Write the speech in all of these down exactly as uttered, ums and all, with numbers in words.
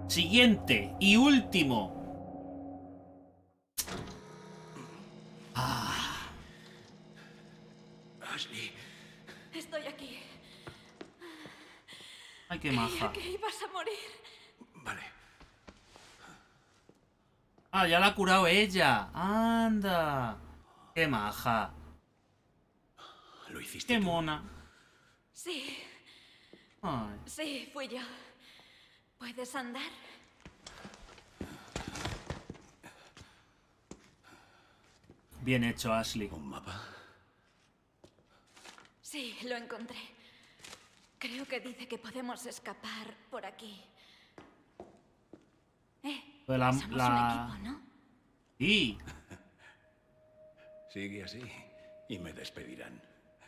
Siguiente y último. Ah. Ashley. Estoy aquí. Ay, qué Creía maja. que ibas a morir. Vale. Ah, ya la ha curado ella. Anda. Qué maja. Lo hiciste Qué tú. mona. Sí, Ay. sí, fui yo. ¿Puedes andar? Bien hecho, Ashley. ¿Un mapa? Sí, lo encontré. Creo que dice que podemos escapar por aquí. Eh, Lo de la- somos la- un equipo, ¿no? Sí. Sigue así y me despedirán.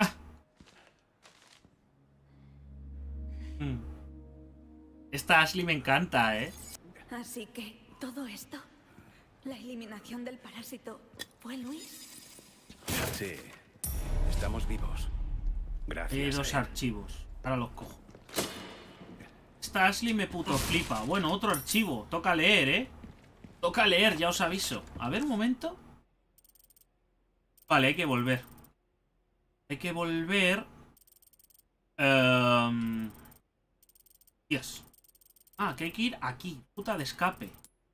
Mm. Esta Ashley me encanta, ¿eh? Así que, todo esto, la eliminación del parásito, ¿fue Luis? Sí. Estamos vivos. Gracias. Hay dos a él. archivos. Ahora los cojo. Esta Ashley me puto flipa. Bueno, otro archivo. Toca leer, ¿eh? Toca leer, ya os aviso. A ver, un momento. Vale, hay que volver. Hay que volver. Um... Dios. Ah, que hay que ir aquí. Puta de escape.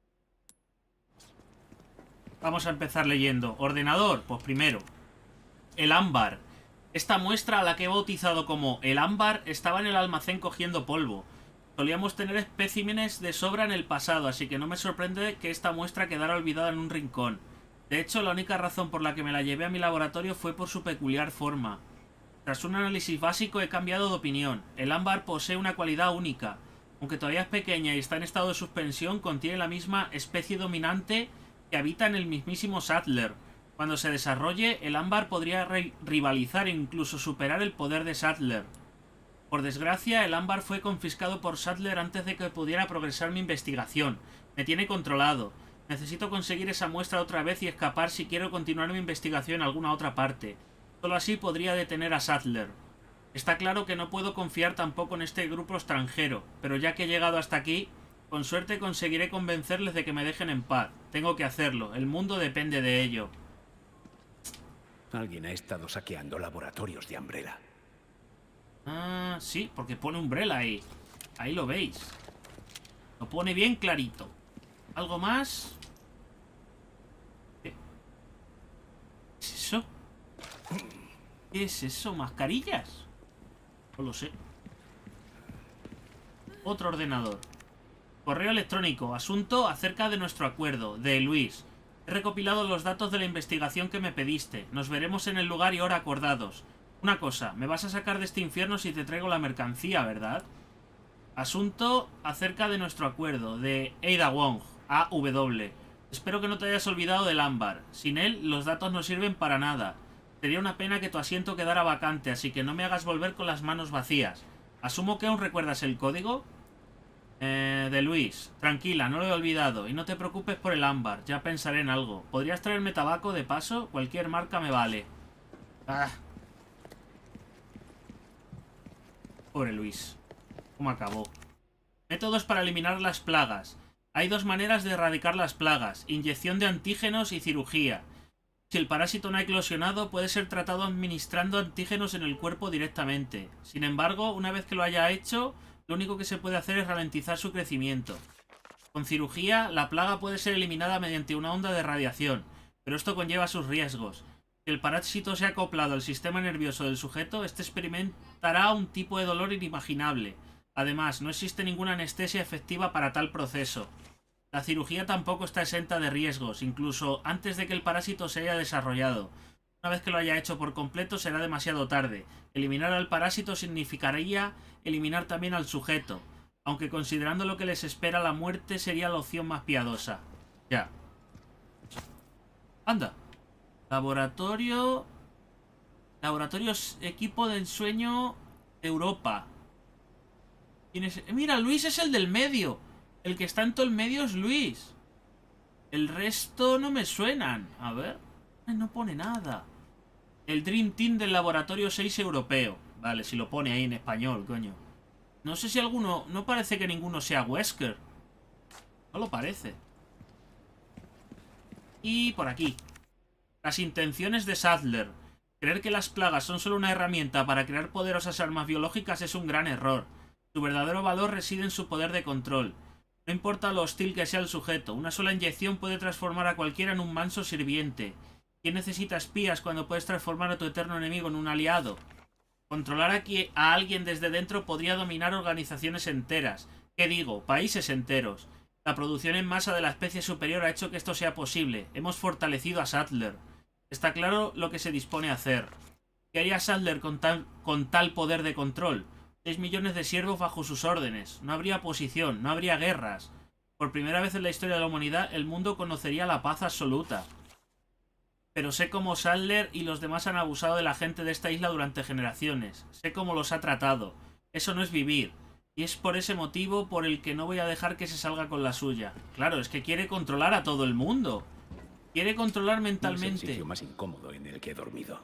Vamos a empezar leyendo. Ordenador, pues primero. El ámbar. Esta muestra, a la que he bautizado como el ámbar, estaba en el almacén cogiendo polvo. Solíamos tener especímenes de sobra en el pasado, así que no me sorprende que esta muestra quedara olvidada en un rincón. De hecho, la única razón por la que me la llevé a mi laboratorio fue por su peculiar forma. Tras un análisis básico he cambiado de opinión. El ámbar posee una cualidad única. Aunque todavía es pequeña y está en estado de suspensión, contiene la misma especie dominante que habita en el mismísimo Sattler. Cuando se desarrolle, el ámbar podría rivalizar e incluso superar el poder de Sattler. Por desgracia, el ámbar fue confiscado por Sattler antes de que pudiera progresar mi investigación. Me tiene controlado. Necesito conseguir esa muestra otra vez y escapar si quiero continuar mi investigación en alguna otra parte. Solo así podría detener a Sattler. Está claro que no puedo confiar tampoco en este grupo extranjero, pero ya que he llegado hasta aquí, con suerte conseguiré convencerles de que me dejen en paz. Tengo que hacerlo. El mundo depende de ello. Alguien ha estado saqueando laboratorios de Umbrella. Ah, sí, porque pone Umbrella ahí. Ahí lo veis. Lo pone bien clarito. ¿Algo más? ¿Qué es eso? ¿Qué es eso? ¿Mascarillas? No lo sé. Otro ordenador. Correo electrónico. Asunto acerca de nuestro acuerdo. De Luis. He recopilado los datos de la investigación que me pediste. Nos veremos en el lugar y hora acordados. Una cosa, me vas a sacar de este infierno si te traigo la mercancía, ¿verdad? Asunto acerca de nuestro acuerdo. De Ada Wong. A W. Espero que no te hayas olvidado del ámbar. Sin él, los datos no sirven para nada. Sería una pena que tu asiento quedara vacante, así que no me hagas volver con las manos vacías. Asumo que aún recuerdas el código. Eh, de Luis. Tranquila, no lo he olvidado. Y no te preocupes por el ámbar. Ya pensaré en algo. ¿Podrías traerme tabaco de paso? Cualquier marca me vale. Ah. Pobre Luis. ¿Cómo acabó? Métodos para eliminar las plagas. Hay dos maneras de erradicar las plagas. Inyección de antígenos y cirugía. Si el parásito no ha eclosionado, puede ser tratado administrando antígenos en el cuerpo directamente. Sin embargo, una vez que lo haya hecho, lo único que se puede hacer es ralentizar su crecimiento. Con cirugía, la plaga puede ser eliminada mediante una onda de radiación, pero esto conlleva sus riesgos. Si el parásito se ha acoplado al sistema nervioso del sujeto, este experimentará un tipo de dolor inimaginable. Además, no existe ninguna anestesia efectiva para tal proceso. La cirugía tampoco está exenta de riesgos, incluso antes de que el parásito se haya desarrollado. Una vez que lo haya hecho por completo será demasiado tarde. Eliminar al parásito significaría eliminar también al sujeto, aunque considerando lo que les espera, la muerte sería la opción más piadosa. Ya. Anda. Laboratorio... Laboratorios Equipo de Ensueño Europa. ¿Quién es? Mira, Luis es el del medio. El que está en todo el medio es Luis. El resto no me suenan. A ver. No pone nada. El Dream Team del Laboratorio seis Europeo. Vale, si lo pone ahí en español, coño. No sé si alguno... No parece que ninguno sea Wesker. No lo parece. Y por aquí. Las intenciones de Sadler. Creer que las plagas son solo una herramienta para crear poderosas armas biológicas es un gran error. Su verdadero valor reside en su poder de control. No importa lo hostil que sea el sujeto, una sola inyección puede transformar a cualquiera en un manso sirviente. ¿Quién necesita espías cuando puedes transformar a tu eterno enemigo en un aliado? Controlar aquí a alguien desde dentro podría dominar organizaciones enteras. ¿Qué digo? Países enteros. La producción en masa de la especie superior ha hecho que esto sea posible. Hemos fortalecido a Sadler. Está claro lo que se dispone a hacer. ¿Qué haría Sadler con tal, con tal poder de control? Seis millones de siervos bajo sus órdenes. No habría oposición, no habría guerras. Por primera vez en la historia de la humanidad, el mundo conocería la paz absoluta. Pero sé cómo Sadler y los demás han abusado de la gente de esta isla durante generaciones. Sé cómo los ha tratado. Eso no es vivir. Y es por ese motivo por el que no voy a dejar que se salga con la suya. Claro, es que quiere controlar a todo el mundo. Quiere controlar mentalmente. Es el sitio más incómodo en el que he dormido.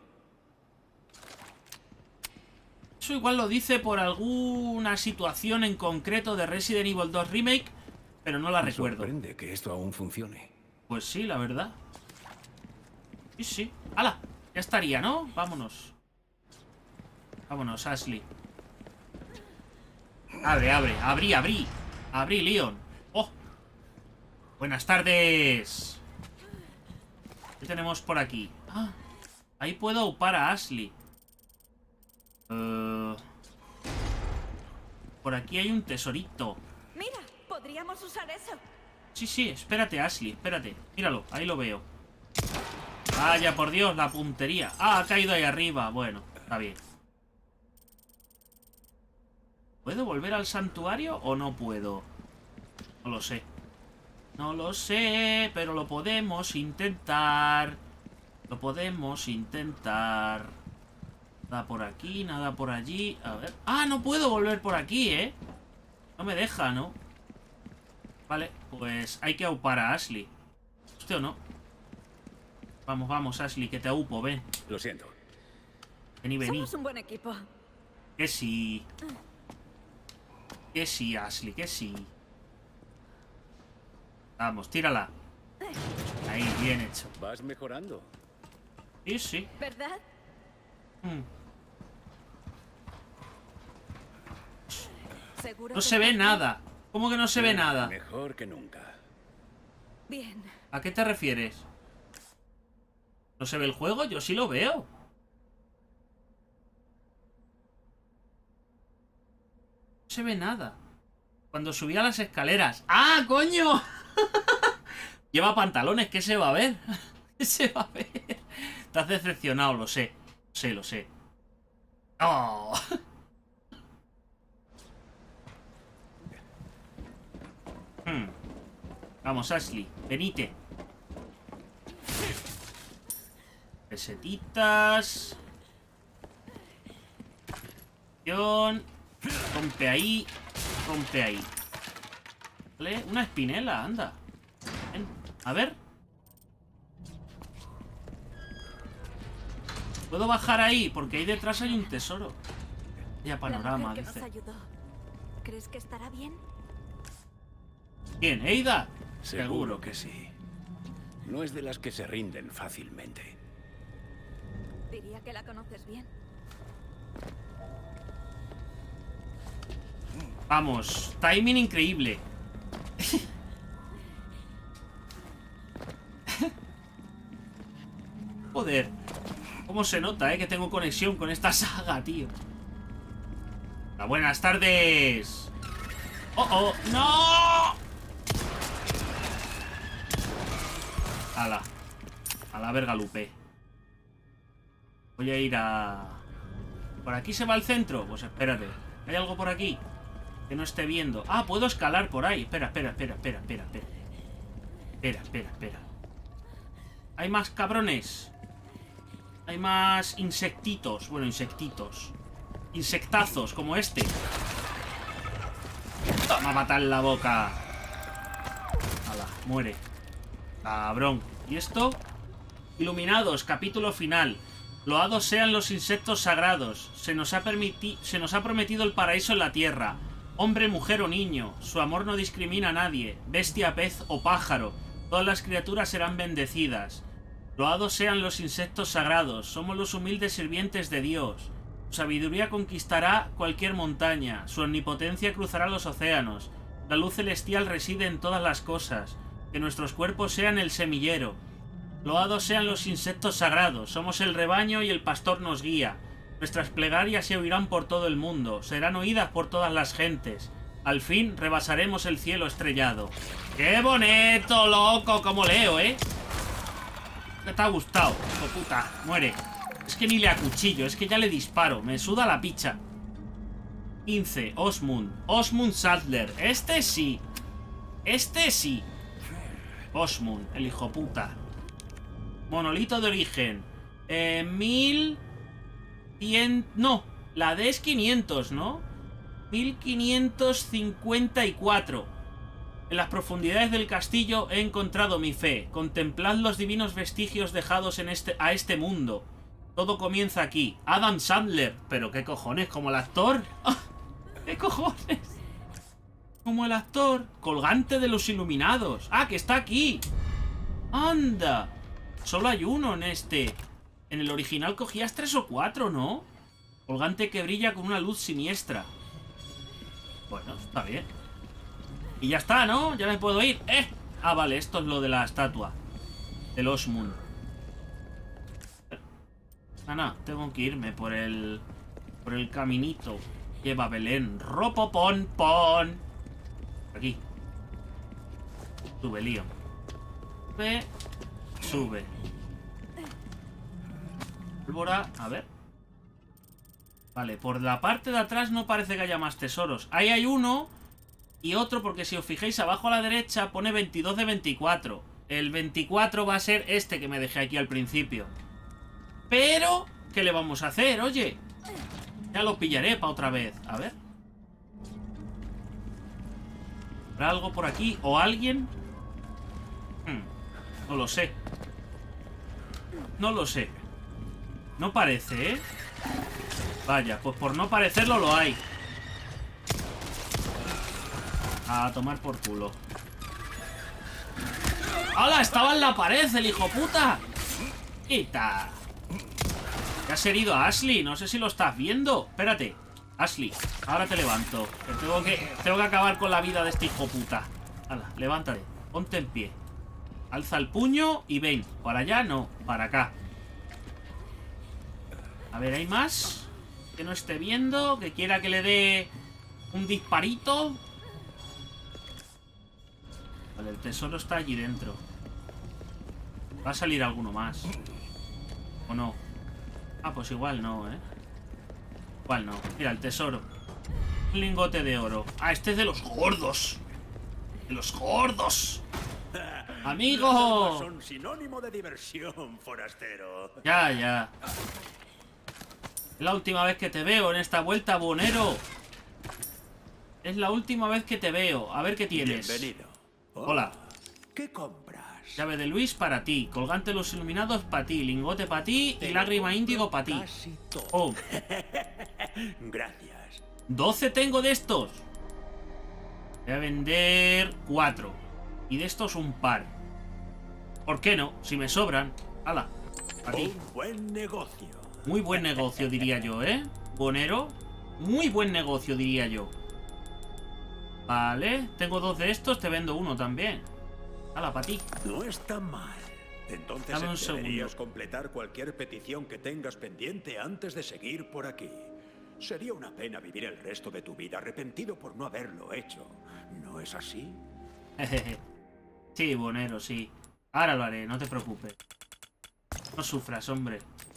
Eso igual lo dice por alguna situación en concreto de Resident Evil dos Remake, pero no la Me recuerdo. sorprende que esto aún funcione. Pues sí, la verdad. Sí, sí. ¡Hala! Ya estaría, ¿no? Vámonos. Vámonos, Ashley. Abre, abre. Abrí, abrí. Abrí, Leon. ¡Oh! Buenas tardes. ¿Qué tenemos por aquí? Ah, ahí puedo upar a Ashley. Uh, por aquí hay un tesorito. Mira, podríamos usar eso. Sí, sí, espérate, Ashley, espérate. Míralo, ahí lo veo. Vaya, por Dios, la puntería. Ah, ha caído ahí arriba. Bueno, está bien. ¿Puedo volver al santuario o no puedo? No lo sé. No lo sé, pero lo podemos intentar. Lo podemos intentar. Nada por aquí, nada por allí. A ver. ¡Ah, no puedo volver por aquí, eh! No me deja, ¿no? Vale, pues hay que aupar a Ashley. ¿Usted o no? Vamos, vamos, Ashley, que te aupo, ven. Lo siento. Vení, vení. Somos un buen equipo. Que sí. Que sí, Ashley, que sí. Vamos, tírala. Ahí, bien hecho. Vas mejorando. Sí, sí. ¿Verdad? Mm. ¿Seguro No que se ve estás bien? nada. ¿Cómo que no se ve nada? Mejor que nunca. Bien. ¿A qué te refieres? ¿No se ve el juego? Yo sí lo veo. No se ve nada. Cuando subía las escaleras. ¡Ah, coño! Lleva pantalones, ¿qué se va a ver? ¿Qué se va a ver? Estás decepcionado, lo sé. Lo sé, lo sé. ¡Oh! hmm. Vamos, Ashley, venite. Pesetitas. Rompe ahí. Rompe ahí. Vale, una espinela, anda. Ven, a ver. ¿Puedo bajar ahí? Porque ahí detrás hay un tesoro. Ya panorama, La mujer que dice. nos ayudó. ¿Crees que estará bien? ¿Quién? ¿Eida? Seguro que sí. No es de las que se rinden fácilmente. Diría que la conoces bien. Vamos, timing increíble. Joder. Cómo se nota, eh, que tengo conexión con esta saga, tío. Hola, buenas tardes. ¡Oh, oh! ¡No! Ala. A la verga, Lupe. Voy a ir a... ¿Por aquí se va al centro? Pues espérate. ¿Hay algo por aquí que no esté viendo? Ah, puedo escalar por ahí. Espera, espera, espera, espera, espera, espera. Espera, espera, espera. ¿Hay más cabrones? Hay más insectitos. Bueno, insectitos. Insectazos, como este. Toma, mata en la boca. Hala, muere. Cabrón. ¿Y esto? Iluminados, capítulo final. Loados sean los insectos sagrados. Se nos ha, permiti- se nos ha prometido el paraíso en la tierra. Hombre, mujer o niño, su amor no discrimina a nadie, bestia, pez o pájaro, todas las criaturas serán bendecidas. Loados sean los insectos sagrados, somos los humildes sirvientes de Dios. Su sabiduría conquistará cualquier montaña, su omnipotencia cruzará los océanos. La luz celestial reside en todas las cosas, que nuestros cuerpos sean el semillero. Loados sean los insectos sagrados, somos el rebaño y el pastor nos guía. Nuestras plegarias se oirán por todo el mundo, serán oídas por todas las gentes. Al fin rebasaremos el cielo estrellado. ¡Qué bonito, loco! Como leo, ¿eh? ¿Qué te ha gustado? ¡Hijo puta! Muere. Es que ni le acuchillo, es que ya le disparo. Me suda la picha. quince. Osmund. Osmund Sadler. Este sí. Este sí. Osmund, el hijo puta. Monolito de origen. Eh, mil... cien... No, la D es quinientos, ¿no? mil quinientos cincuenta y cuatro. En las profundidades del castillo he encontrado mi fe. Contemplad los divinos vestigios dejados en este, a este mundo. Todo comienza aquí. Adam Sandler. ¿Pero qué cojones? ¿Como el actor? ¡Ah! ¿Qué cojones? Como el actor. Colgante de los iluminados. ¡Ah, que está aquí! ¡Anda! Solo hay uno en este. En el original cogías tres o cuatro, ¿no? Colgante que brilla con una luz siniestra. Bueno, está bien. Y ya está, ¿no? Ya me puedo ir. ¡Eh! Ah, vale, esto es lo de la estatua del Osmund. Ah, no, tengo que irme por el... Por el caminito. Lleva Belén. Ropopón, pon. Aquí. Sube, Lío. Sube. Sube. Pólvora, a ver. Vale, por la parte de atrás no parece que haya más tesoros. Ahí hay uno y otro, porque si os fijáis abajo a la derecha pone veintidós de veinticuatro. El veinticuatro va a ser este que me dejé aquí al principio. Pero, ¿qué le vamos a hacer? Oye, ya lo pillaré para otra vez. A ver. ¿Habrá algo por aquí? ¿O alguien? Hmm, no lo sé. No lo sé. No parece, ¿eh? Vaya, pues por no parecerlo lo hay. A tomar por culo. ¡Hala! Estaba en la pared el hijo puta. ¡Quita! Ya has herido a Ashley. No sé si lo estás viendo. Espérate, Ashley, ahora te levanto. Que tengo que, tengo que acabar con la vida de este hijo puta. Hala, levántate, ponte en pie. Alza el puño y ven. Para allá no, para acá. A ver, ¿hay más? Que no esté viendo, que quiera que le dé un disparito. Vale, el tesoro está allí dentro. Va a salir alguno más. ¿O no? Ah, pues igual no, ¿eh? Igual no. Mira, el tesoro. Un lingote de oro. Ah, este es de los gordos. De los gordos. ¡Amigo! Son sinónimo de diversión, forastero. Ya, ya. Es la última vez que te veo en esta vuelta, buhonero. Es la última vez que te veo. A ver qué tienes. Bienvenido. Oh, hola. ¿Qué compras? Llave de Luis para ti. Colgante de los iluminados para ti. Lingote para ti. Y lágrima índigo para ti. Oh. Gracias. doce tengo de estos. Voy a vender cuatro. Y de estos un par. ¿Por qué no? Si me sobran. ¡Hala! Para ti. Un buen negocio. Muy buen negocio, diría yo, ¿eh? Bonero. Muy buen negocio, diría yo. Vale. Tengo dos de estos. Te vendo uno también. ¡Hala, para ti! No está mal. Entonces Dame un deberías segundo. completar cualquier petición que tengas pendiente antes de seguir por aquí. Sería una pena vivir el resto de tu vida arrepentido por no haberlo hecho. ¿No es así? Sí, bonero, sí. Ahora lo haré, no te preocupes. No sufras, hombre.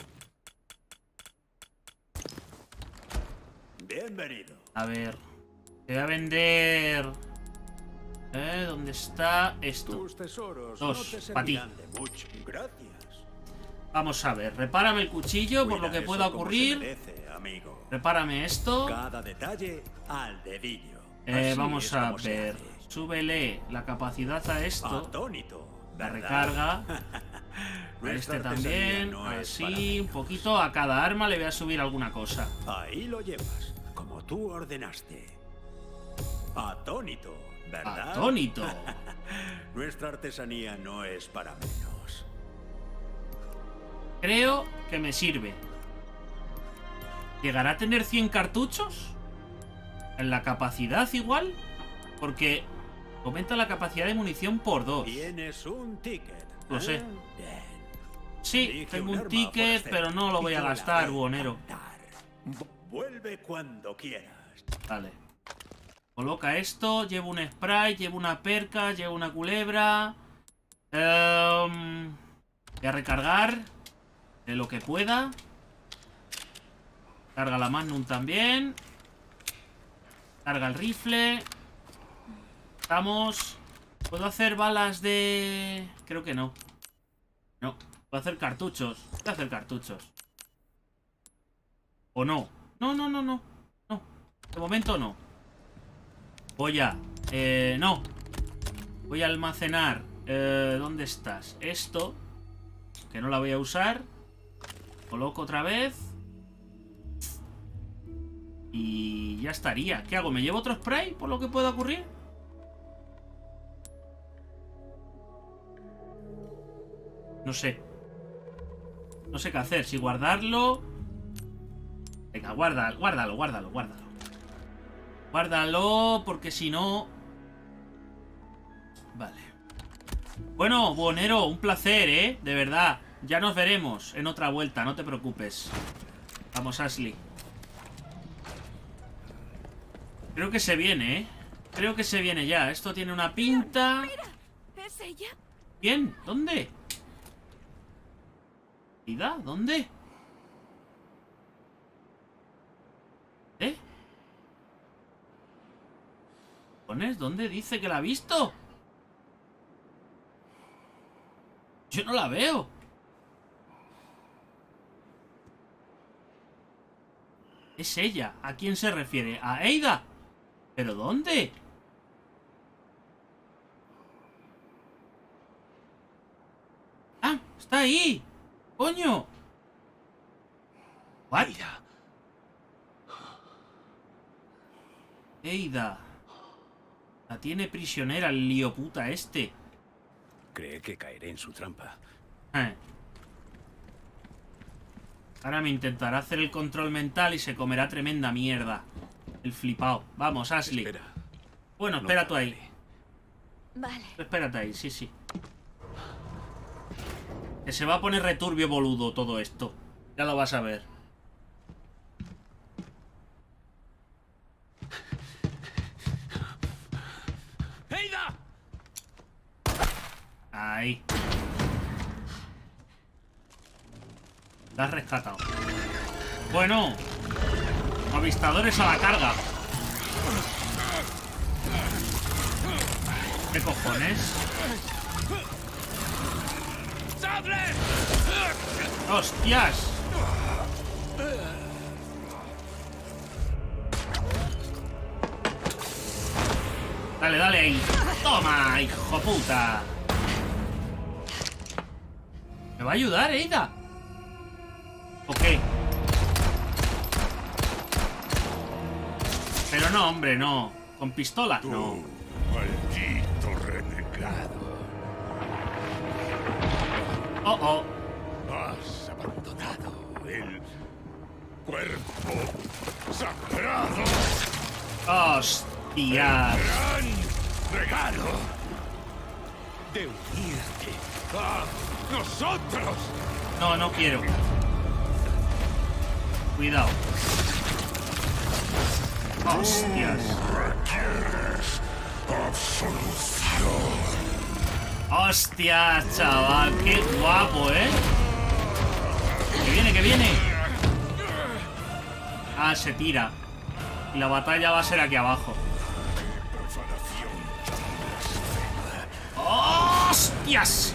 Bienvenido. A ver. Te voy a vender... ¿Eh? ¿Dónde está esto? Tus tesoros Dos, no te pa' ti. servirán de mucho. Gracias. Vamos a ver. Repárame el cuchillo por lo Cuida que eso pueda como se ocurrir. merece, amigo. Repárame esto. Cada detalle al dedillo. Eh, Así vamos es a como se ver. hace. Súbele la capacidad a esto. Atónito, La ¿verdad? recarga. A Nuestra este artesanía también. no es para Así, un menos. poquito. A cada arma le voy a subir alguna cosa. Ahí lo llevas, como tú ordenaste. Atónito, ¿verdad? Atónito. Nuestra artesanía no es para menos. Creo que me sirve. ¿Llegará a tener cien cartuchos? ¿En la capacidad igual? Porque aumenta la capacidad de munición por dos. Tienes un ticket. Lo sé. Bien. Sí, Elige tengo un un arma ticket, forastero pero no lo y voy a yo la gastar, haré buhonero. cantar. Vuelve cuando quieras. Vale. Coloca esto, llevo un spray, llevo una perca, llevo una culebra. Um, voy a recargar de lo que pueda. Carga la Magnum también. Carga el rifle. Estamos. ¿Puedo hacer balas de...? Creo que no. No. Puedo hacer cartuchos. Puedo hacer cartuchos. ¿O no? No, no, no, no. No. De momento no. Voy a... Eh, no. Voy a almacenar... Eh, ¿dónde estás? Esto. Que no la voy a usar. Coloco otra vez. Y ya estaría. ¿Qué hago? ¿Me llevo otro spray por lo que pueda ocurrir? No sé. No sé qué hacer. Si guardarlo... Venga, guárdalo, guárdalo, guárdalo, guárdalo. Guárdalo, porque si no... Vale. Bueno, buhonero, un placer, ¿eh? De verdad. Ya nos veremos en otra vuelta, no te preocupes. Vamos, Ashley. Creo que se viene, ¿eh? Creo que se viene ya. Esto tiene una pinta... Mira, ¿es ella? ¿Quién? ¿Dónde? ¿Ida? ¿Dónde? ¿Eh? ¿Pones? ¿Dónde dice que la ha visto? Yo no la veo. Es ella. ¿A quién se refiere? ¿A Ada? ¿Pero dónde? ¡Ah! ¡Está ahí! ¡Coño! ¿What? Ada. La tiene prisionera el lío puta este. Cree que caeré en su trampa. Eh. Ahora me intentará hacer el control mental y se comerá tremenda mierda. El flipao. Vamos, Ashley. Espera. Bueno, No espera tú ahí. Vale. Espérate ahí, sí, sí. Que se va a poner returbio boludo todo esto. Ya lo vas a ver. ¡Ada! Ahí. La has rescatado. Bueno. Avistadores a la carga. ¿Qué cojones? ¡Hostias! Dale, dale ahí. ¡Toma, hijo puta! ¿Me va a ayudar, Ada? ¿O qué? Pero no, hombre, no. ¿Con pistola? No. Maldito renegado. Oh, oh. Has abandonado el cuerpo sagrado. ¡Hostias! Gran regalo de unirte a nosotros. No, no quiero. Cuidado. ¡Hostias! Requieres absolución. ¡Hostias, chaval! ¡Qué guapo, eh! ¡Que viene, que viene! Ah, se tira. Y la batalla va a ser aquí abajo. ¡Hostias!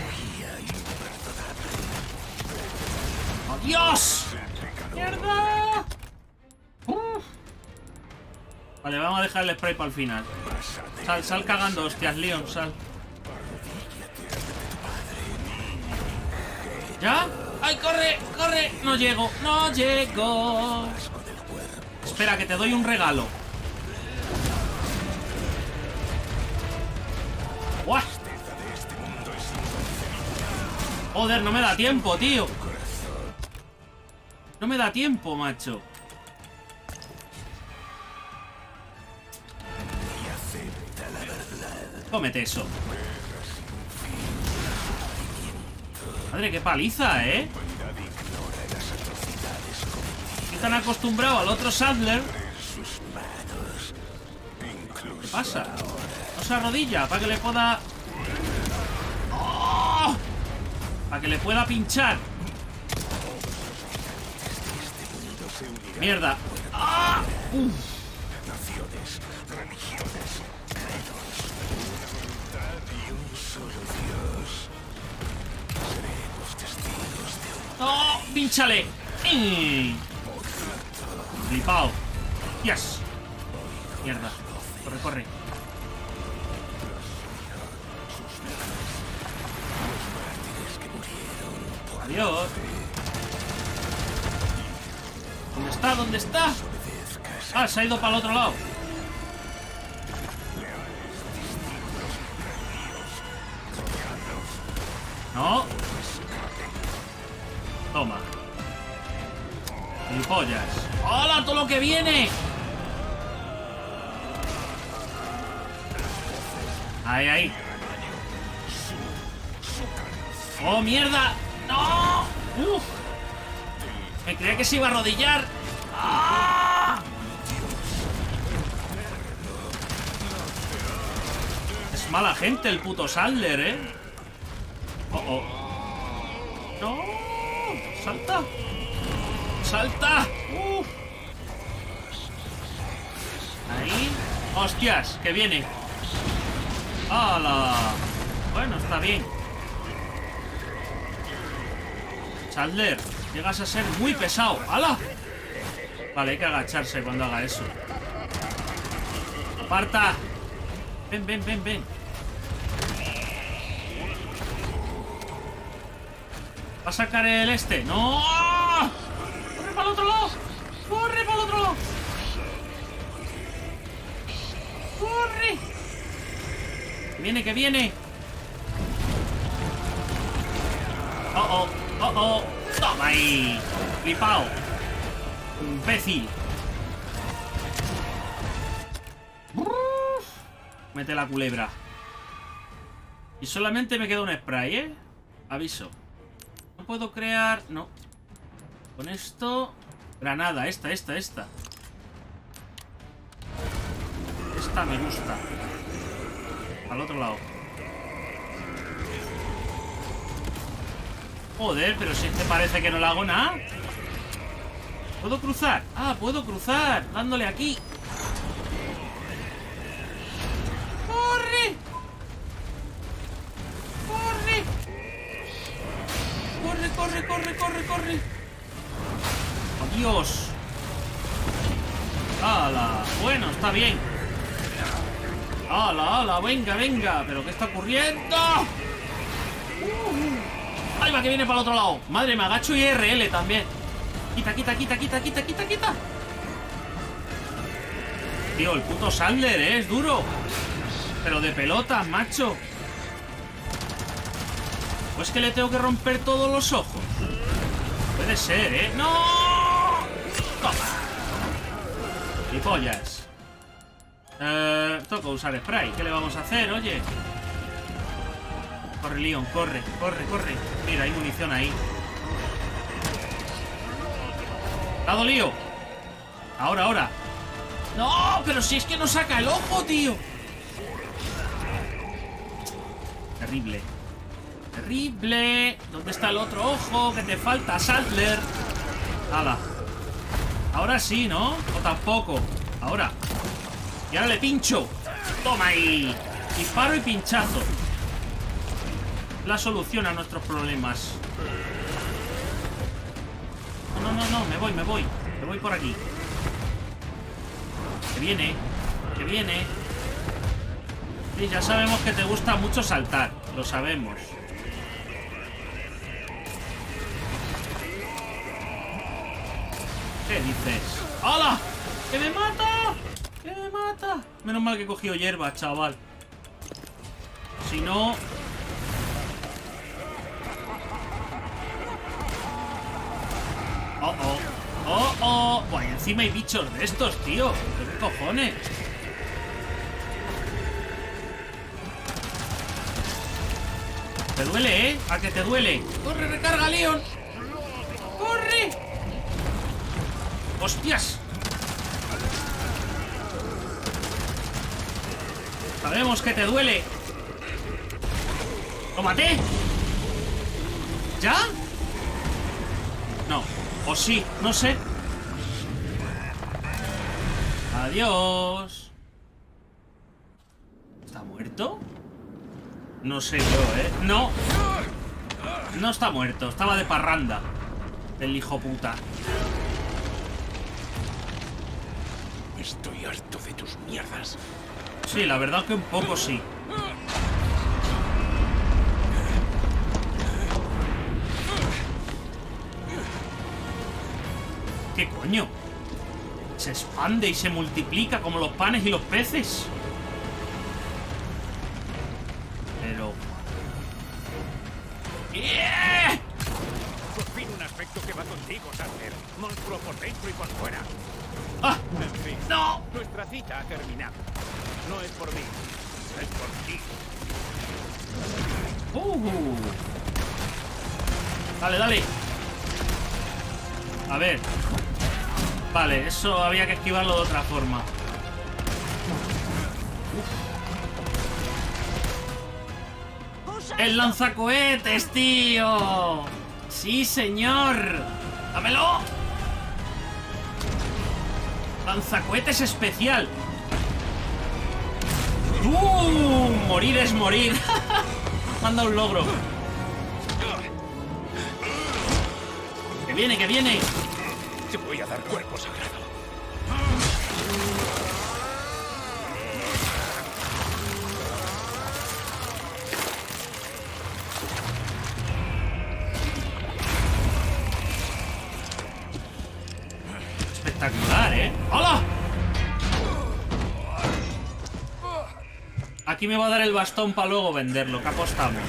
¡Oh, Dios! ¡Mierda! Uf. Vale, vamos a dejar el spray para el final. Sal, sal cagando, hostias, Leon, sal. ¿Ya? ¡Ay, corre, corre! No llego, no llego. Espera, que te doy un regalo. ¡Guau! Joder, no me da tiempo, tío. No me da tiempo, macho. Cómete eso. Madre, qué paliza, ¿eh? Estoy tan acostumbrado al otro Sadler. ¿Qué pasa? No se arrodilla para que le pueda... ¡Oh! Para que le pueda pinchar. Mierda. ¡Ah! ¡Uf! ¡Oh! ¡Pínchale! ¡Eh! Flipao. ¡Yes! Mierda. Corre, corre. Adiós. ¿Dónde está? ¿Dónde está? Ah, se ha ido para el otro lado. No. Toma. Gilipollas. ¡Hola, todo lo que viene! Ahí, ahí. ¡Oh, mierda! ¡No! ¡Uf! Me creía que se iba a arrodillar. ¡Ah! Es mala gente el puto Sadler, ¿eh? Oh, oh. ¡No! ¡Salta! ¡Salta! ¡Uf! Ahí. ¡Hostias! ¡Que viene! ¡Hala! Bueno, está bien. Sadler, llegas a ser muy pesado. ¡Hala! Vale, hay que agacharse cuando haga eso. ¡Aparta! Ven, ven, ven, ven. ¿Va a sacar el este? ¡No! ¡Corre para el otro lado! ¡Corre para el otro lado! ¡Corre! ¡Que viene, que viene! ¡Oh, oh! ¡Oh, oh! ¡Toma ahí! ¡Flipao! ¡Imbécil! Mete la culebra. Y solamente me queda un spray, ¿eh? Aviso. No puedo crear... No. Con esto... Granada, esta, esta, esta. Esta me gusta. Al otro lado. Joder, pero si este parece que no le hago nada. ¿Puedo cruzar? Ah, puedo cruzar. Dándole aquí. ¡Corre! ¡Corre! ¡Corre, corre, corre, corre, corre! ¡Adiós! ¡Hala! Bueno, está bien. ¡Hala, hala! ¡Venga, venga! ¿Pero qué está ocurriendo? Uh. ¡Ahí va, que viene para el otro lado! Madre, me agacho y R L también. Quita, quita, quita, quita, quita, quita, quita. Tío, el puto Sadler, ¿eh? Es duro. Pero de pelotas, macho. Pues que le tengo que romper todos los ojos. Puede ser, ¿eh? ¡No! ¡Toma! Y pollas. Eh, toca usar spray. ¿Qué le vamos a hacer, oye? Corre, Leon, corre, corre, corre. Mira, hay munición ahí. ¡Dado lío! Ahora, ahora. ¡No! Pero si es que no saca el ojo, tío. Terrible. Terrible. ¿Dónde está el otro ojo? Que te falta, Sadler. ¡Hala! Ahora sí, ¿no? O tampoco. Ahora. Y ahora le pincho. ¡Toma ahí! Disparo y pinchazo. La solución a nuestros problemas. No, no, no, me voy, me voy. Me voy por aquí. Que viene. Que viene. Sí, ya sabemos que te gusta mucho saltar. Lo sabemos. ¿Qué dices? ¡Hala! ¡Que me mata! ¡Que me mata! Menos mal que he cogido hierba, chaval. Si no... Oh, oh. Oh, oh. Buah, y encima hay bichos de estos, tío. ¿Qué cojones? Te duele, ¿eh? ¿A que te duele? ¡Corre, recarga, Leon! ¡Corre! ¡Hostias! Sabemos que te duele. ¡Lo maté! ¿Ya? No. O sí, no sé. Adiós. ¿Está muerto? No sé yo, ¿eh? No. No está muerto. Estaba de parranda. El hijo puta. Estoy harto de tus mierdas. Sí, la verdad que un poco sí. ¿Qué coño? Se expande y se multiplica como los panes y los peces. Pero... ¡Yeah! Por fin un aspecto que va contigo, Sander. Monstruo por dentro y por fuera. ¡Ah! En fin. ¡No! Nuestra cita ha terminado. No es por mí, es por ti. Uh. Dale, dale. A ver. Vale, eso había que esquivarlo de otra forma. Uf. ¡El lanzacohetes, tío! ¡Sí, señor! ¡Dámelo! ¡Lanzacohetes especial! ¡Uh! ¡Morir es morir! Manda un logro. ¡Que viene, que viene! Te voy a dar cuerpo sagrado. Espectacular, ¿eh? ¡Hola! Aquí me va a dar el bastón para luego venderlo. ¿Qué apostamos?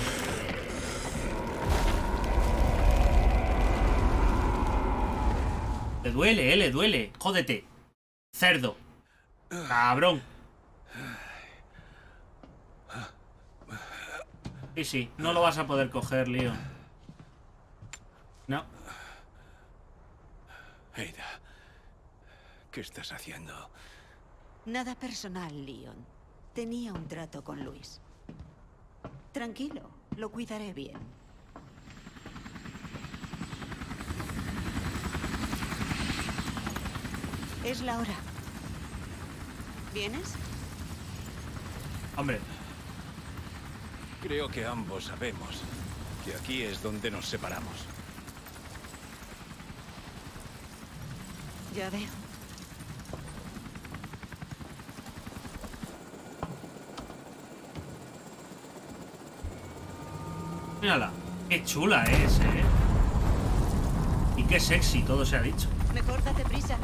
Le duele, eh, le duele. Jódete. Cerdo. Cabrón. Sí, sí. No lo vas a poder coger, Leon. No. Ada, ¿qué estás haciendo? Nada personal, Leon. Tenía un trato con Luis. Tranquilo, lo cuidaré bien. Es la hora. ¿Vienes? Hombre. Creo que ambos sabemos que aquí es donde nos separamos. Ya veo. Mírala. Qué chula es, eh. Y qué sexy, todo se ha dicho. Mejor date prisa.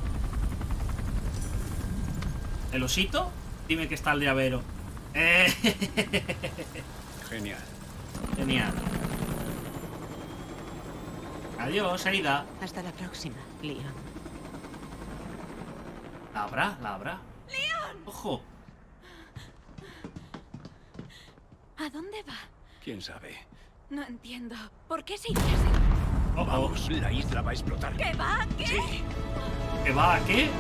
¿El osito? Dime que está el llavero. Eh. Genial. Genial. Adiós, Ada. Hasta la próxima, Leon. La habrá, la habrá. ¡Leon! ¡Ojo! ¿A dónde va? ¿Quién sabe? No entiendo. ¿Por qué se iría así? Oh, oh. Vamos, la isla va a explotar. ¿Qué va? ¿Qué? Sí. ¿Qué va a qué?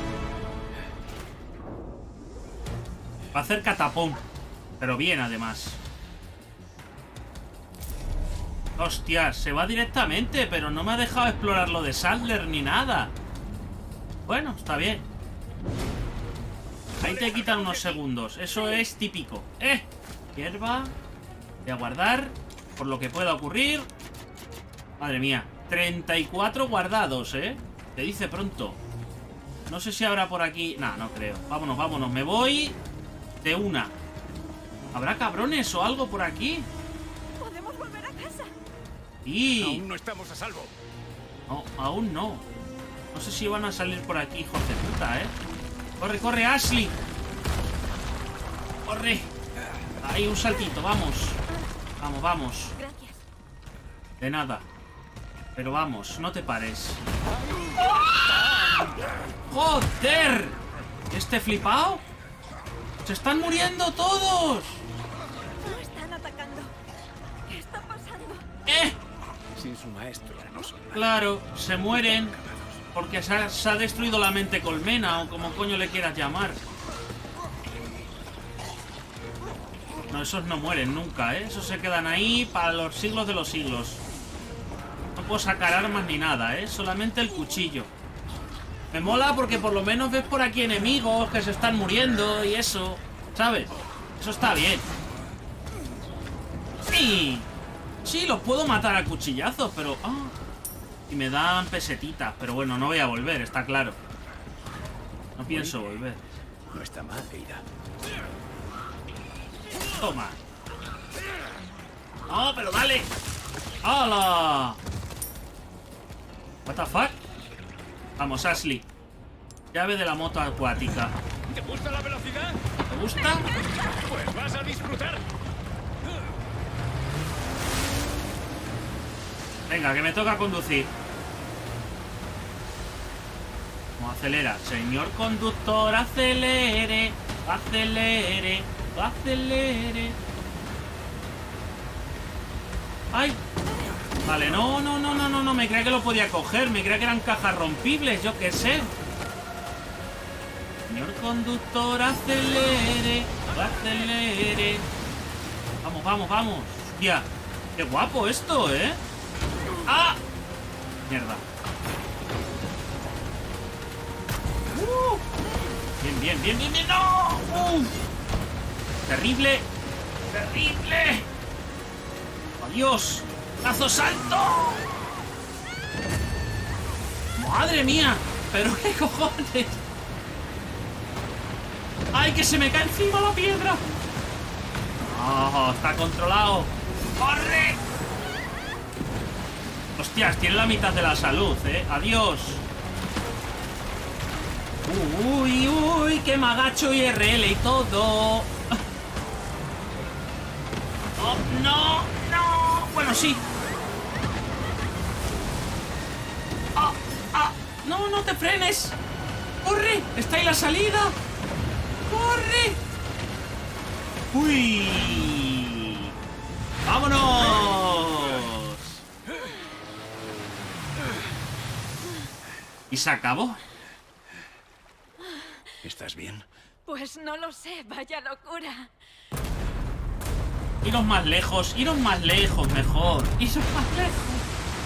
Va a hacer catapum. Pero bien, además. Hostias, se va directamente, pero no me ha dejado explorar lo de Sadler ni nada. Bueno, está bien. Ahí te quitan unos segundos. Eso es típico. ¡Eh! Hierba. Voy a guardar por lo que pueda ocurrir. Madre mía. treinta y cuatro guardados, ¿eh? Te dice pronto. No sé si habrá por aquí... Nah, no creo. Vámonos, vámonos. Me voy de una. ¿Habrá cabrones o algo por aquí? ¿Podemos volver a casa? Sí. Aún no estamos a salvo. No, aún no. No sé si van a salir por aquí, hijos de puta, ¿eh? ¡Corre, corre, Ashley! ¡Corre! Ahí, un saltito, vamos. Vamos, vamos. Gracias. De nada. Pero vamos, no te pares. ¡Joder! ¿Este flipado? ¡Se están muriendo todos! No están atacando. ¿Qué está pasando? ¡Eh! Sin su maestro no son nada. Claro, se mueren porque se ha, se ha destruido la mente colmena o como coño le quieras llamar. No, esos no mueren nunca, ¿eh? Esos se quedan ahí para los siglos de los siglos. No puedo sacar armas ni nada, ¿eh? Solamente el cuchillo. Me mola porque por lo menos ves por aquí enemigos que se están muriendo y eso, ¿sabes? Eso está bien. Sí. Sí, los puedo matar a cuchillazos, pero... Ah, y me dan pesetitas. Pero bueno, no voy a volver, está claro. No pienso volver. No está mal, Eira. Toma. ¡Oh, pero dale! ¡Hala! What the fuck? Vamos, Ashley. Llave de la moto acuática. ¿Te gusta la velocidad? ¿Te gusta? Pues vas a disfrutar. Venga, que me toca conducir. Vamos, acelera. Señor conductor, acelere. Acelere. Acelere. ¡Ay! Vale, no, no, no, no, no, no. Me creía que lo podía coger. Me creía que eran cajas rompibles, yo qué sé. Señor conductor, acelere. Acelere. Vamos, vamos, vamos. Hostia, qué guapo esto, ¿eh? ¡Ah! Mierda. Uh. Bien, bien, bien, bien, bien. ¡No! Uh. Terrible. Terrible. ¡Adiós! ¡Lazo salto! ¡Madre mía! ¿Pero qué cojones? ¡Ay, que se me cae encima la piedra! ¡Oh, está controlado! ¡Corre! Hostias, tiene la mitad de la salud, ¿eh? ¡Adiós! ¡Uy, uy! ¡Que me agacho I R L y todo! ¡Oh, no! ¡No! Bueno, sí. ¡Ah! ¡Ah! ¡No, no te frenes! ¡Corre! ¡Está ahí la salida! ¡Corre! ¡Uy! ¡Vámonos! ¿Y se acabó? ¿Estás bien? Pues no lo sé, vaya locura. Iros más lejos, iros más lejos, mejor. Iros más lejos.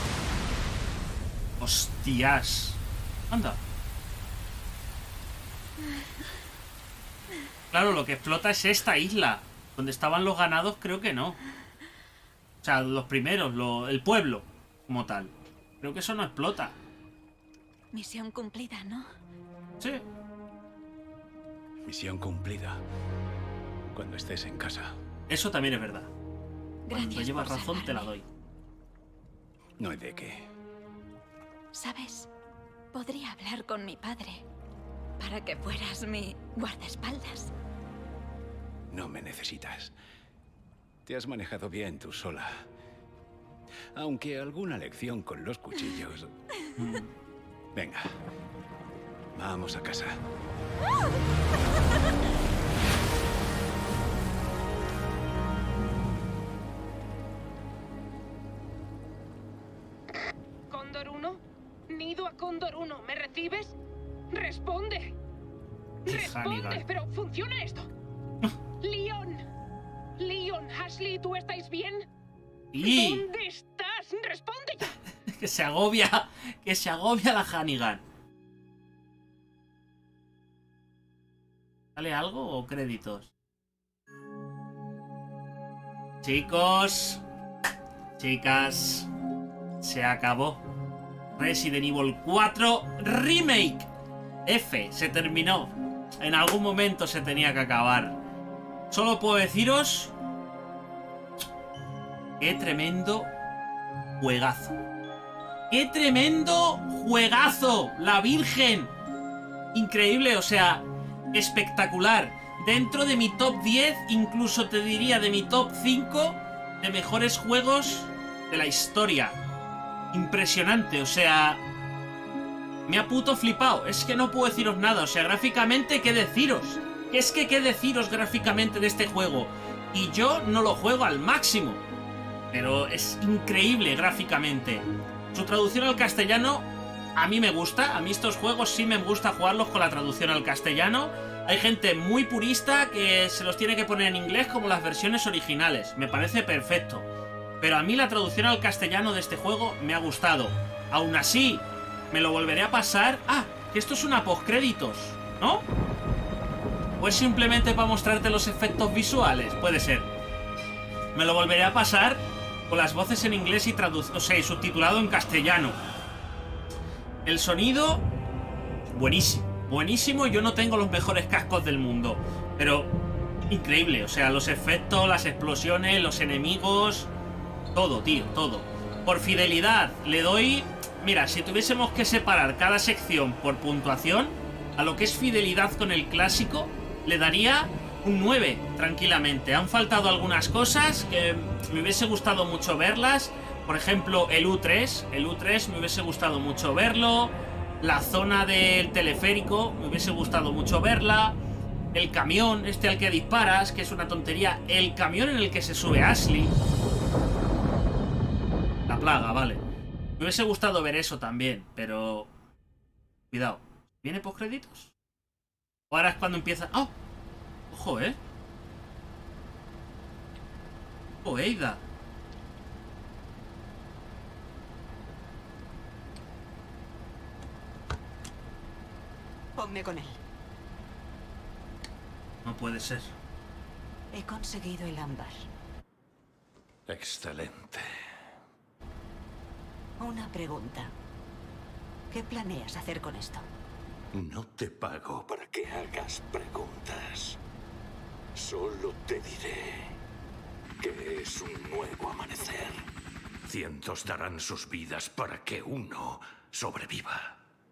Hostias. Anda. Claro, lo que explota es esta isla. Donde estaban los ganados, creo que no. O sea, los primeros, lo, el pueblo, como tal. Creo que eso no explota. Misión cumplida, ¿no? Sí. Misión cumplida. Cuando estés en casa. Eso también es verdad. Gracias. Cuando llevas por razón, te la salvarme. doy. No hay de qué. ¿Sabes? Podría hablar con mi padre para que fueras mi guardaespaldas. No me necesitas. Te has manejado bien tú sola. Aunque alguna lección con los cuchillos. Venga. Vamos a casa. Cóndor uno, Nido a Cóndor uno, ¿me recibes? ¡Responde! ¡Responde! Hannibal. ¿Pero funciona esto? ¡Leon! ¡Leon, Ashley, ¿tú estáis bien? Y ¿Dónde estás? ¡Responde ya! que se agobia, que se agobia la Hannigan. ¿Sale algo o créditos? Chicos, chicas, se acabó. Resident Evil cuatro Remake. F, se terminó. En algún momento se tenía que acabar. Solo puedo deciros... ¡Qué tremendo juegazo! ¡Qué tremendo juegazo! ¡La Virgen! Increíble, o sea, espectacular. dentro de mi top diez, incluso te diría de mi top cinco de mejores juegos de la historia. Impresionante, o sea, me ha puto flipado. Es que no puedo deciros nada, o sea, gráficamente, ¿qué deciros? Es que, ¿qué deciros gráficamente de este juego? Y yo no lo juego al máximo, pero es increíble gráficamente. Su traducción al castellano a mí me gusta. A mí estos juegos sí me gusta jugarlos con la traducción al castellano. Hay gente muy purista que se los tiene que poner en inglés como las versiones originales. Me parece perfecto. Pero a mí la traducción al castellano de este juego me ha gustado. Aún así, me lo volveré a pasar... Ah, que esto es una postcréditos, ¿no? ¿O es simplemente para mostrarte los efectos visuales? Puede ser. Me lo volveré a pasar con las voces en inglés y traducido, o sea, y subtitulado en castellano. El sonido, buenísimo, buenísimo. Yo no tengo los mejores cascos del mundo, pero increíble. O sea, los efectos, las explosiones, los enemigos, todo, tío, todo. Por fidelidad le doy... Mira, si tuviésemos que separar cada sección por puntuación, a lo que es fidelidad con el clásico, le daría un nueve, tranquilamente. Han faltado algunas cosas que me hubiese gustado mucho verlas. Por ejemplo, el U tres. El U tres me hubiese gustado mucho verlo. La zona del teleférico, me hubiese gustado mucho verla. El camión, este al que disparas, que es una tontería. El camión en el que se sube Ashley. La plaga, vale. Me hubiese gustado ver eso también, pero... Cuidado. ¿Viene postcréditos? ¿O ahora es cuando empieza...? ¡Oh! Ojo, ¿eh? ¡Oh, Ada! Ponme con él. No puede ser. He conseguido el ámbar. Excelente. Una pregunta. ¿Qué planeas hacer con esto? No te pago para que hagas preguntas. Solo te diré que es un nuevo amanecer. Cientos darán sus vidas para que uno sobreviva.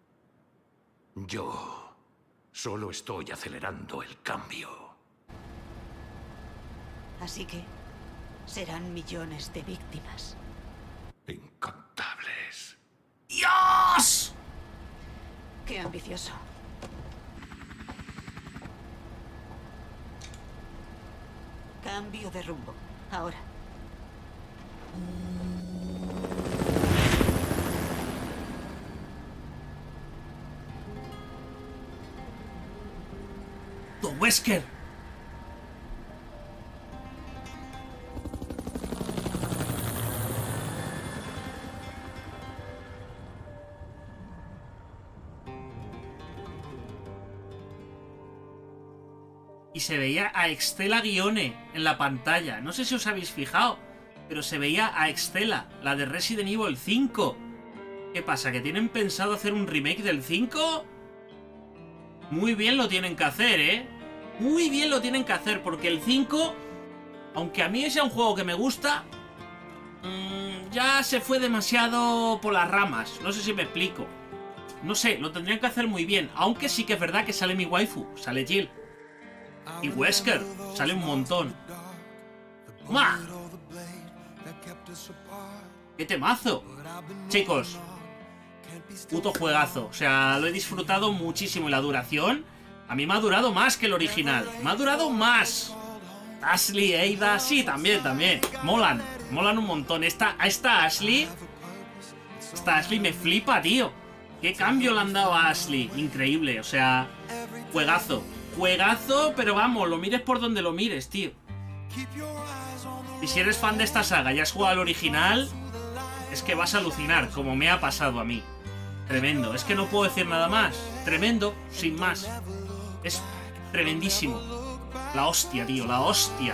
Yo solo estoy acelerando el cambio. Así que serán millones de víctimas. Incontables. ¡Dios! Qué ambicioso. Cambio de rumbo. Ahora. ¡Don Wesker! Y se veía a Extela Guione en la pantalla. No sé si os habéis fijado, pero se veía a Extela, la de Resident Evil cinco. ¿Qué pasa? ¿Que tienen pensado hacer un remake del cinco? Muy bien lo tienen que hacer, ¿eh? Muy bien lo tienen que hacer, porque el cinco, aunque a mí sea un juego que me gusta, mmm, ya se fue demasiado por las ramas. No sé si me explico. No sé, lo tendrían que hacer muy bien. Aunque sí que es verdad que sale mi waifu, sale Jill. Y Wesker, sale un montón. ¡Mua! ¡Qué temazo! Chicos, puto juegazo. O sea, lo he disfrutado muchísimo. Y la duración, a mí me ha durado más que el original. Me ha durado más. Ashley, Ada, sí, también, también. Molan, molan un montón. Esta, esta Ashley, esta Ashley me flipa, tío. ¿Qué cambio le han dado a Ashley? Increíble, o sea, juegazo. Juegazo, pero vamos, lo mires por donde lo mires, tío. Y si eres fan de esta saga y has jugado al original, es que vas a alucinar, como me ha pasado a mí. Tremendo, es que no puedo decir nada más. Tremendo, sin más. Es tremendísimo. La hostia, tío, la hostia.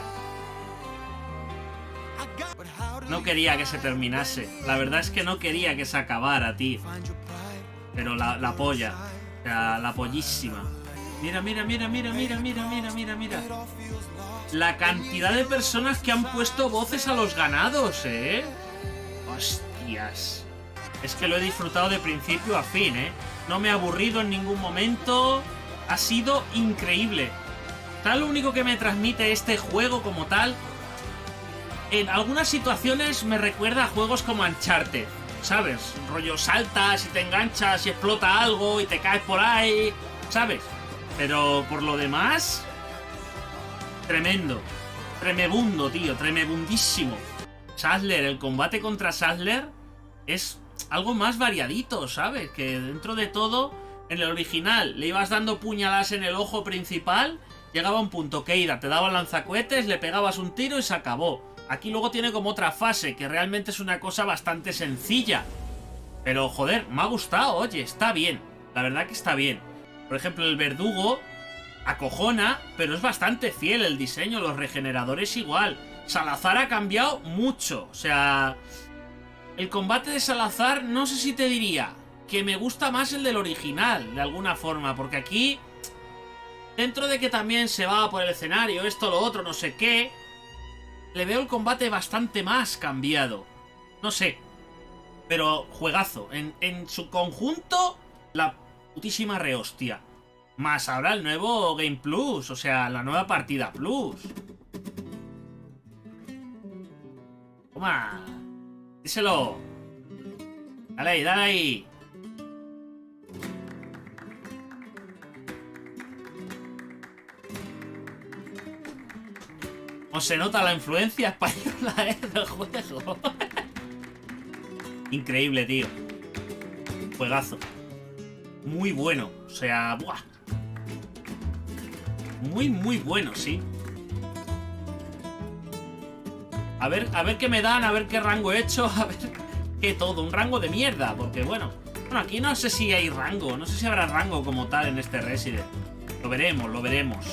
No quería que se terminase. La verdad es que no quería que se acabara, tío. Pero la, la polla. O sea, la pollísima. Mira, mira, mira, mira, mira, mira, mira, mira, mira. La cantidad de personas que han puesto voces a los ganados, ¿eh? Hostias. Es que lo he disfrutado de principio a fin, ¿eh? No me he aburrido en ningún momento. Ha sido increíble. ¿Sabes lo único que me transmite este juego como tal? En algunas situaciones me recuerda a juegos como Uncharted, ¿sabes? Rollo saltas y te enganchas y explota algo y te caes por ahí, ¿sabes? Pero por lo demás... Tremendo. Tremebundo, tío. Tremebundísimo. Saddler, el combate contra Saddler es algo más variadito, ¿sabes? Que dentro de todo, en el original le ibas dando puñaladas en el ojo principal, llegaba un punto Keira, te daba lanzacohetes, le pegabas un tiro y se acabó. Aquí luego tiene como otra fase, que realmente es una cosa bastante sencilla. Pero, joder, me ha gustado, oye, está bien. La verdad que está bien. Por ejemplo, el verdugo acojona, pero es bastante fiel el diseño, los regeneradores igual. Salazar ha cambiado mucho, o sea... El combate de Salazar, no sé si te diría que me gusta más el del original, de alguna forma, porque aquí, dentro de que también se va por el escenario, esto, lo otro, no sé qué, le veo el combate bastante más cambiado. No sé, pero juegazo. En, en su conjunto, la putísima rehostia. Más ahora el nuevo Game Plus, o sea, la nueva partida Plus. Toma. Díselo. Dale ahí, dale ahí. ¿Cómo se nota la influencia española, eh, del juego? Increíble, tío. Juegazo. Muy bueno. O sea, ¡buah! Muy, muy bueno, sí. A ver, a ver qué me dan, a ver qué rango he hecho, a ver qué todo. Un rango de mierda, porque bueno... Bueno, aquí no sé si hay rango, no sé si habrá rango como tal en este Resident. Lo veremos, lo veremos.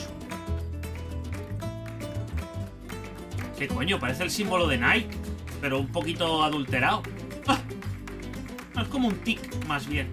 ¿Qué coño? Parece el símbolo de Nike, pero un poquito adulterado. ¡Ah! No, es como un tic, más bien.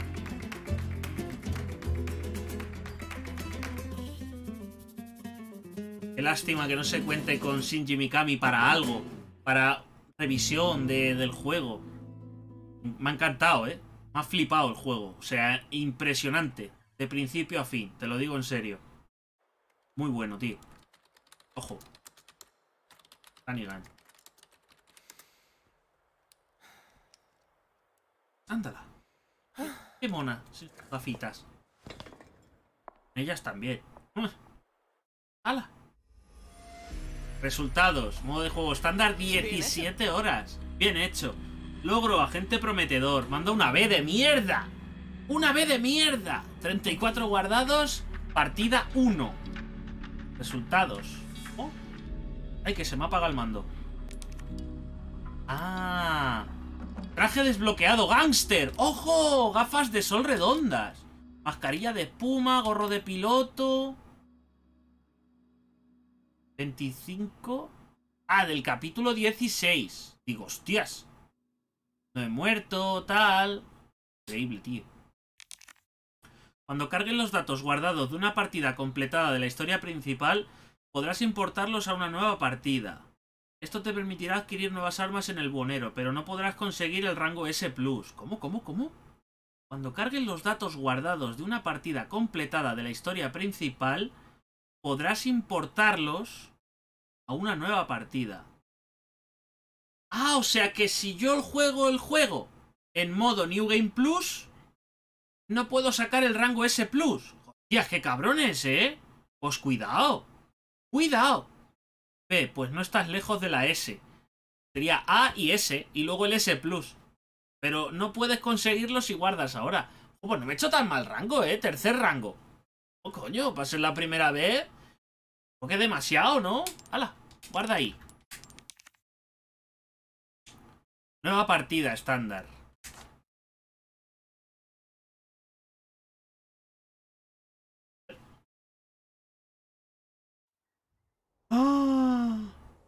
Qué lástima que no se cuente con Shinji Mikami para algo. Para revisión de, del juego. Me ha encantado, ¿eh? Me ha flipado el juego. O sea, impresionante. De principio a fin. Te lo digo en serio. Muy bueno, tío. Ojo. Canigan. Ándala. Qué mona. Gafitas. Ellas también. ¡Hala! Resultados. Modo de juego estándar diecisiete horas. Bien hecho. Logro agente prometedor. Manda una B de mierda. Una B de mierda. treinta y cuatro guardados. Partida uno. Resultados. Oh. Ay, que se me apaga el mando. Ah. Traje desbloqueado. ¡Gángster! ¡Ojo! Gafas de sol redondas. Mascarilla de espuma. Gorro de piloto. veinticinco. Ah, del capítulo dieciséis. Digo, hostias. No he muerto, tal. Increíble, tío. Cuando carguen los datos guardados de una partida completada de la historia principal, podrás importarlos a una nueva partida. Esto te permitirá adquirir nuevas armas en el buhonero, pero no podrás conseguir el rango S plus. ¿Cómo, cómo, cómo? Cuando carguen los datos guardados de una partida completada de la historia principal, podrás importarlos a una nueva partida. Ah, o sea que si yo juego el juego en modo New Game Plus, no puedo sacar el rango S plus. Hostia, qué cabrones, ¿eh? Pues cuidado. Cuidado. Ve, pues no estás lejos de la S. Sería A y S y luego el S plus. Pero no puedes conseguirlo si guardas ahora. Oh, pues no me he hecho tan mal rango, ¿eh? Tercer rango. Oh, coño, para ser la primera vez. Porque demasiado, ¿no? ¡Hala! Guarda ahí. Nueva partida estándar. ¡Oh!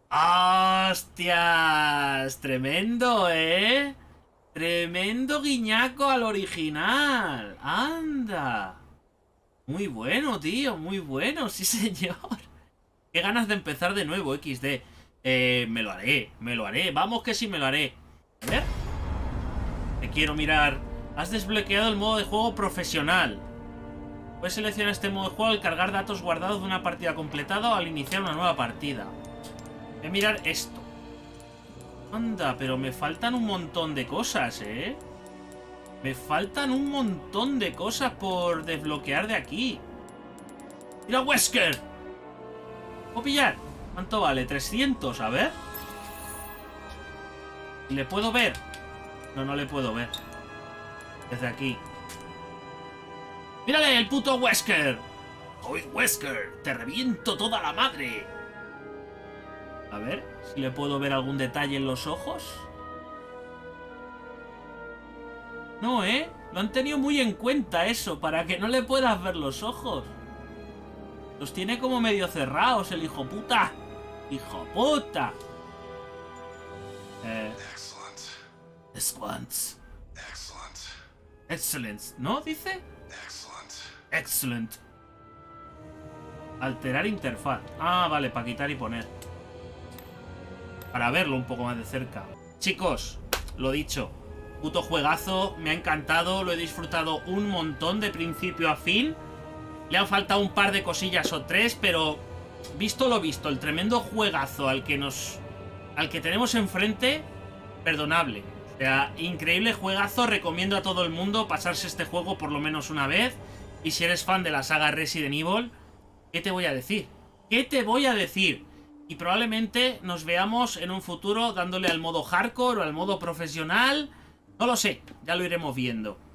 ¡Hostias! Tremendo, ¿eh? Tremendo guiñaco al original. ¡Anda! Muy bueno, tío. Muy bueno, sí señor. Qué ganas de empezar de nuevo, equis de. Eh, me lo haré, me lo haré. Vamos que sí me lo haré. A ver. Te quiero mirar. Has desbloqueado el modo de juego profesional. Puedes seleccionar este modo de juego al cargar datos guardados de una partida completada o al iniciar una nueva partida. Voy a mirar esto. Anda, pero me faltan un montón de cosas, ¿eh? Me faltan un montón de cosas por desbloquear de aquí. ¡Mira, Wesker! ¿Puedo pillar? ¿Cuánto vale? trescientos, a ver. ¿Le puedo ver? No, no le puedo ver. Desde aquí. ¡Mírale, el puto Wesker! ¡Oye, Wesker! ¡Te reviento toda la madre! A ver, si le puedo ver algún detalle en los ojos. No, ¿eh? Lo han tenido muy en cuenta eso, para que no le puedas ver los ojos. Los tiene como medio cerrados, el hijo puta. ¡Hijo puta! Eh... Excellent. Excellent. Excellent. ¿No? ¿Dice? Excellent. Alterar interfaz. Ah, vale, para quitar y poner. Para verlo un poco más de cerca. Chicos, lo dicho. Puto juegazo, me ha encantado. Lo he disfrutado un montón de principio a fin. Le han faltado un par de cosillas o tres, pero visto lo visto, el tremendo juegazo al que nos... al que tenemos enfrente, perdonable. O sea, increíble juegazo. Recomiendo a todo el mundo pasarse este juego por lo menos una vez. Y si eres fan de la saga Resident Evil, ¿qué te voy a decir? ¿Qué te voy a decir? Y probablemente nos veamos en un futuro dándole al modo hardcore o al modo profesional. No lo sé, ya lo iremos viendo.